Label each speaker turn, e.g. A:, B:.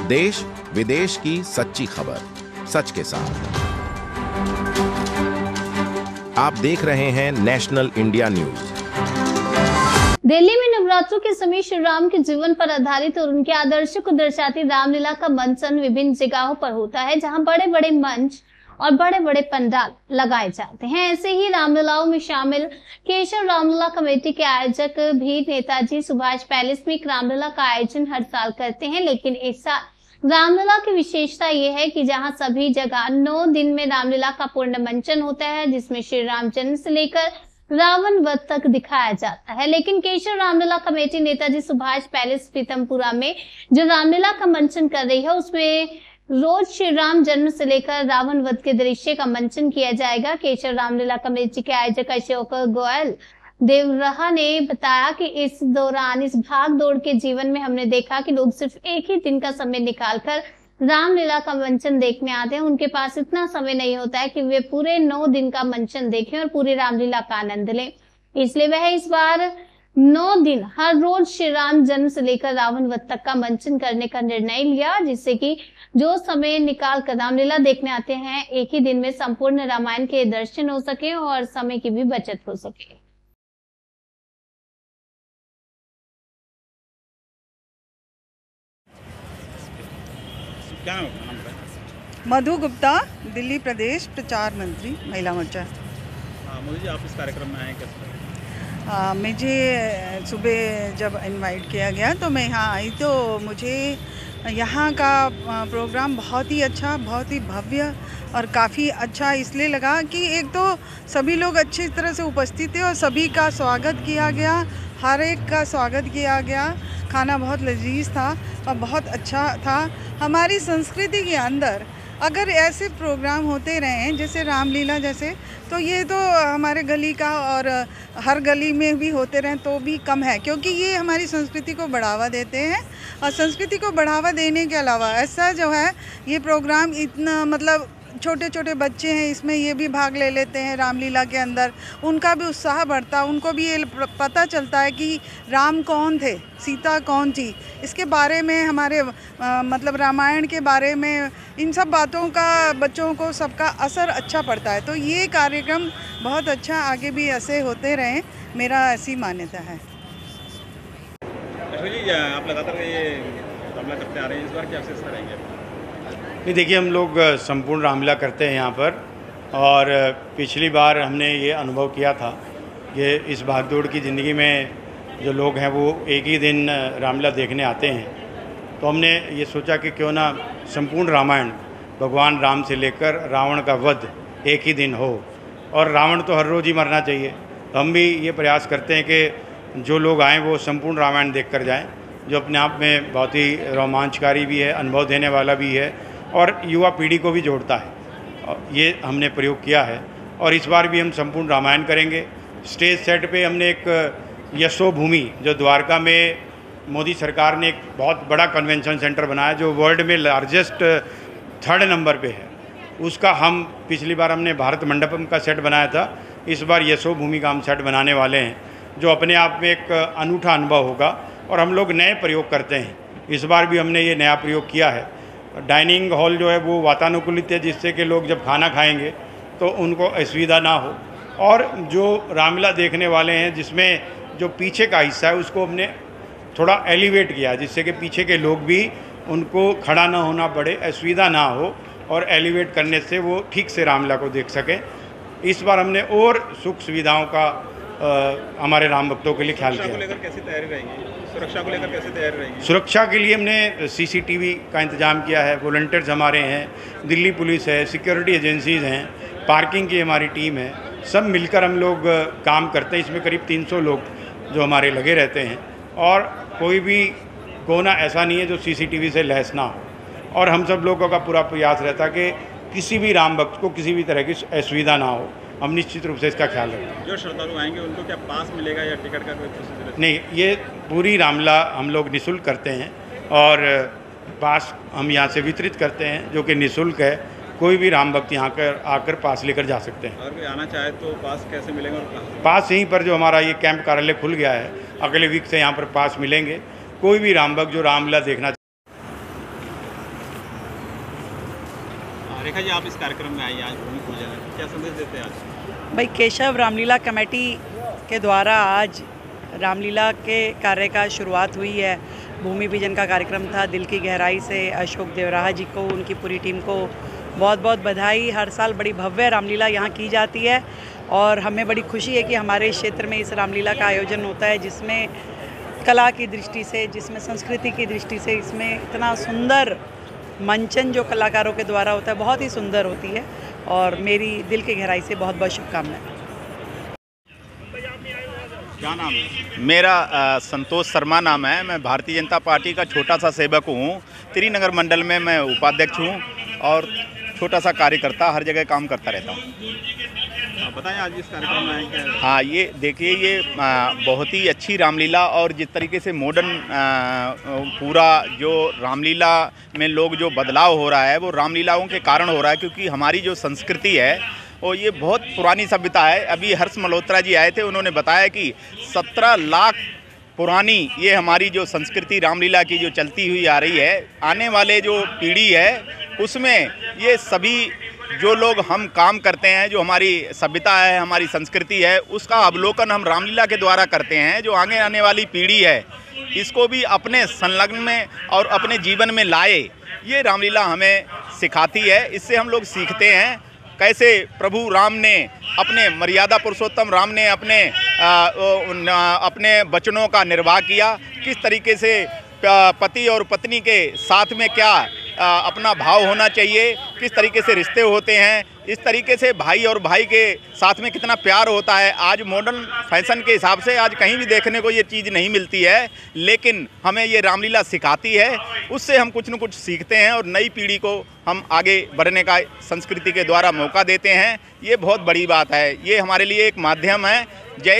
A: देश विदेश की सच्ची खबर सच के साथ। आप देख रहे हैं नेशनल इंडिया न्यूज।
B: दिल्ली में नवरात्रों के समय श्री राम के जीवन पर आधारित और उनके आदर्शों को दर्शाती रामलीला का मंचन विभिन्न जगहों पर होता है, जहां बड़े बड़े मंच और बड़े बड़े पंडाल लगाए जाते हैं। ऐसे ही रामलीलाओं में शामिल केशव रामलीला कमेटी के आयोजक भी नेताजी सुभाष पैलेस में एक रामलीला का आयोजन हर साल करते हैं, लेकिन इस साल रामलीला की विशेषता यह है कि जहां सभी जगह 9 दिन में रामलीला का पूर्ण मंचन होता है, जिसमें श्री राम जन्म से लेकर रावण वध तक दिखाया जाता है। लेकिन केशव रामलीला कमेटी नेताजी सुभाष पैलेस पीतमपुरा में जो रामलीला का मंचन कर रही है, उसमें रोज श्री राम जन्म से लेकर रावण वध के दृश्य का मंचन किया जाएगा। केशव रामलीला कमेटी के आयोजक अशोक गोयल देवरहा ने बताया कि इस दौरान इस भाग दौड़ के जीवन में हमने देखा कि लोग सिर्फ एक ही दिन का समय निकालकर रामलीला का मंचन देखने आते हैं। उनके पास इतना समय नहीं होता है कि वे पूरे 9 दिन का मंचन देखें और पूरी रामलीला का आनंद लें। इसलिए वह इस बार 9 दिन हर रोज श्री राम जन्म से लेकर रावण वध तक का मंचन करने का निर्णय लिया, जिससे कि जो समय निकाल कर रामलीला देखने आते हैं, एक ही दिन में संपूर्ण रामायण के दर्शन हो सके और समय की भी बचत हो सके।
C: क्या
D: मधु गुप्ता, दिल्ली प्रदेश प्रचार मंत्री, महिला मोर्चा।
C: मोदी जी, आप इस कार्यक्रम में आए कैसे?
D: मुझे सुबह जब इनवाइट किया गया तो मैं यहाँ आई, तो मुझे यहाँ का प्रोग्राम बहुत ही अच्छा, बहुत ही भव्य और काफ़ी अच्छा इसलिए लगा कि एक तो सभी लोग अच्छी तरह से उपस्थित थे और सभी का स्वागत किया गया, हर एक का स्वागत किया गया। खाना बहुत लजीज था और बहुत अच्छा था। हमारी संस्कृति के अंदर अगर ऐसे प्रोग्राम होते रहें जैसे रामलीला जैसे, तो ये तो हमारे गली का और हर गली में भी होते रहें तो भी कम है, क्योंकि ये हमारी संस्कृति को बढ़ावा देते हैं। और संस्कृति को बढ़ावा देने के अलावा ऐसा जो है ये प्रोग्राम इतना मतलब छोटे छोटे बच्चे हैं इसमें ये भी भाग ले लेते हैं रामलीला के अंदर, उनका भी उत्साह बढ़ता है, उनको भी ये पता चलता है कि राम कौन थे, सीता कौन थी, इसके बारे में हमारे मतलब रामायण के बारे में इन सब बातों का बच्चों को सबका असर अच्छा पड़ता है। तो ये कार्यक्रम बहुत अच्छा, आगे भी ऐसे होते रहें, मेरा ऐसी मान्यता है।
C: जी, आप लगातार ये रामलीला करते आ रहे हैं, इस बार क्या विशेष करेंगे?
E: नहीं, देखिए, हम लोग संपूर्ण रामलीला करते हैं यहाँ पर, और पिछली बार हमने ये अनुभव किया था कि इस भागदौड़ की ज़िंदगी में जो लोग हैं वो एक ही दिन रामलीला देखने आते हैं, तो हमने ये सोचा कि क्यों ना संपूर्ण रामायण भगवान राम से लेकर रावण का वध एक ही दिन हो, और रावण तो हर रोज़ ही मरना चाहिए। तो हम भी ये प्रयास करते हैं कि जो लोग आएँ वो संपूर्ण रामायण देख कर जाएँ, जो अपने आप में बहुत ही रोमांचकारी भी है, अनुभव देने वाला भी है और युवा पीढ़ी को भी जोड़ता है। ये हमने प्रयोग किया है और इस बार भी हम संपूर्ण रामायण करेंगे। स्टेज सेट पे हमने एक यशोभूमि, जो द्वारका में मोदी सरकार ने एक बहुत बड़ा कन्वेंशन सेंटर बनाया जो वर्ल्ड में लार्जेस्ट 3rd नंबर पे है, उसका हम पिछली बार हमने भारत मंडपम का सेट बनाया था, इस बार यशोभूमि का हम सेट बनाने वाले हैं, जो अपने आप में एक अनूठा अनुभव होगा। और हम लोग नए प्रयोग करते हैं, इस बार भी हमने ये नया प्रयोग किया है। डाइनिंग हॉल जो है वो वातानुकूलित है, जिससे कि लोग जब खाना खाएंगे तो उनको असुविधा ना हो। और जो रामलीला देखने वाले हैं, जिसमें जो पीछे का हिस्सा है उसको हमने थोड़ा एलिवेट किया, जिससे कि पीछे के लोग भी उनको खड़ा ना होना पड़े, असुविधा ना हो, और एलिवेट करने से वो ठीक से रामलीला को देख सकें। इस बार हमने और सुख सुविधाओं का हमारे राम भक्तों के लिए ख्याल किया।
C: सुरक्षा को लेकर कैसी तैयारी रहेगी? सुरक्षा को लेकर कैसी तैयारी रहेगी?
E: सुरक्षा के लिए हमने CCTV का इंतजाम किया है, वॉलंटियर्स हमारे हैं, दिल्ली पुलिस है, सिक्योरिटी एजेंसीज़ हैं, पार्किंग की हमारी टीम है, सब मिलकर हम लोग काम करते हैं। इसमें करीब 300 लोग जो हमारे लगे रहते हैं, और कोई भी कोना ऐसा नहीं है जो CCTV से लैस ना हो। और हम सब लोगों का पूरा प्रयास रहता है कि किसी भी राम भक्त को किसी भी तरह की असुविधा ना हो, हम निश्चित रूप से इसका ख्याल रखते हैं।
C: जो श्रद्धालु आएंगे उनको क्या पास मिलेगा या टिकट का कोई प्रोसीजर?
E: नहीं, ये पूरी रामलीला हम लोग निःशुल्क करते हैं, और पास हम यहाँ से वितरित करते हैं जो कि निःशुल्क है। कोई भी राम भक्त यहाँ कर आकर पास लेकर जा सकते हैं।
C: अगर कोई आना चाहे तो पास कैसे मिलेंगे और कहाँ?
E: पास यहीं पर जो हमारा ये कैंप कार्यालय खुल गया है, अगले वीक से यहाँ पर पास मिलेंगे। कोई भी राम भक्त जो रामलीला देखना
C: देखा जी आप इस कार्यक्रम में आई आज भूमि पूजन है, क्या संदेश देते हैं आज?
F: भाई केशव रामलीला कमेटी के द्वारा आज रामलीला के कार्य का शुरुआत हुई है। भूमि पूजन का कार्यक्रम था। दिल की गहराई से अशोक देवराहा जी को, उनकी पूरी टीम को बहुत बहुत बधाई। हर साल बड़ी भव्य रामलीला यहाँ की जाती है और हमें बड़ी खुशी है कि हमारे क्षेत्र में इस रामलीला का आयोजन होता है, जिसमें कला की दृष्टि से, जिसमें संस्कृति की दृष्टि से, इसमें इतना सुंदर मंचन जो कलाकारों के द्वारा होता है बहुत ही सुंदर होती है और मेरी दिल की गहराई से बहुत बहुत शुभकामनाएं।
C: क्या नाम है?
A: मेरा संतोष शर्मा नाम है। मैं भारतीय जनता पार्टी का छोटा सा सेवक हूँ। त्रिनगर मंडल में मैं उपाध्यक्ष हूँ और छोटा सा कार्यकर्ता, हर जगह काम करता रहता हूँ।
C: बताएं आज इस कार्यक्रम में आए क्या?
A: हाँ, ये देखिए, ये बहुत ही अच्छी रामलीला और जिस तरीके से मॉडर्न पूरा जो रामलीला में लोग जो बदलाव हो रहा है वो रामलीलाओं के कारण हो रहा है, क्योंकि हमारी जो संस्कृति है और ये बहुत पुरानी सभ्यता है। अभी हर्ष मल्होत्रा जी आए थे, उन्होंने बताया कि 17 लाख पुरानी ये हमारी जो संस्कृति रामलीला की जो चलती हुई आ रही है, आने वाले जो पीढ़ी है उसमें ये सभी जो लोग हम काम करते हैं, जो हमारी सभ्यता है, हमारी संस्कृति है, उसका अवलोकन हम रामलीला के द्वारा करते हैं। जो आगे आने वाली पीढ़ी है इसको भी अपने संलग्न में और अपने जीवन में लाए, ये रामलीला हमें सिखाती है। इससे हम लोग सीखते हैं कैसे प्रभु राम ने, अपने मर्यादा पुरुषोत्तम राम ने अपने वचनों का निर्वाह किया, किस तरीके से पति और पत्नी के साथ में क्या अपना भाव होना चाहिए, किस तरीके से रिश्ते होते हैं, इस तरीके से भाई और भाई के साथ में कितना प्यार होता है। आज मॉडर्न फैशन के हिसाब से आज कहीं भी देखने को ये चीज़ नहीं मिलती है, लेकिन हमें ये रामलीला सिखाती है। उससे हम कुछ न कुछ सीखते हैं और नई पीढ़ी को हम आगे बढ़ने का संस्कृति के द्वारा मौका देते हैं। ये बहुत बड़ी बात है, ये हमारे लिए एक माध्यम है। जय